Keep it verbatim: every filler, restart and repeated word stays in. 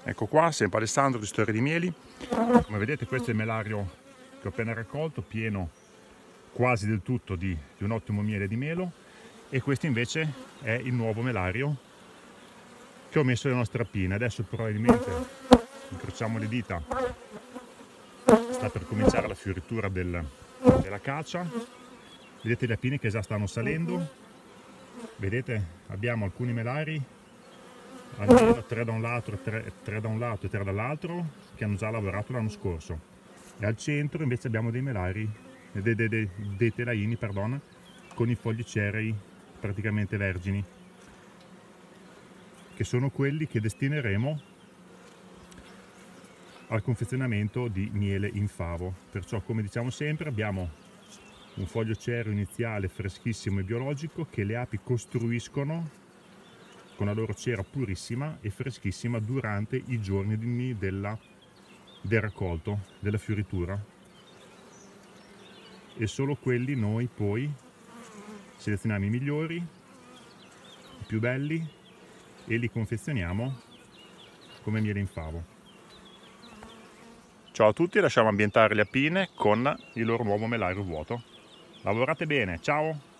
Ecco qua, sempre Alessandro di Storie di Mieli. Come vedete questo è il melario che ho appena raccolto, pieno quasi del tutto di, di un ottimo miele di melo, e questo invece è il nuovo melario che ho messo nelle nostre appine. Adesso probabilmente, incrociamo le dita, sta per cominciare la fioritura del, della caccia. Vedete le appine che già stanno salendo, vedete abbiamo alcuni melari, almeno tre da un lato, tre, tre da un lato e tre dall'altro, che hanno già lavorato l'anno scorso, e al centro invece abbiamo dei melari, dei, dei, dei, dei telaini, perdona, con i fogli cerei praticamente vergini, che sono quelli che destineremo al confezionamento di miele in favo. Perciò, come diciamo sempre, abbiamo un foglio cereo iniziale freschissimo e biologico che le api costruiscono con la loro cera purissima e freschissima durante i giorni della, del raccolto, della fioritura, e solo quelli noi poi selezioniamo i migliori, i più belli, e li confezioniamo come miele in favo. Ciao a tutti, lasciamo ambientare le appine con il loro nuovo melario vuoto. Lavorate bene, ciao!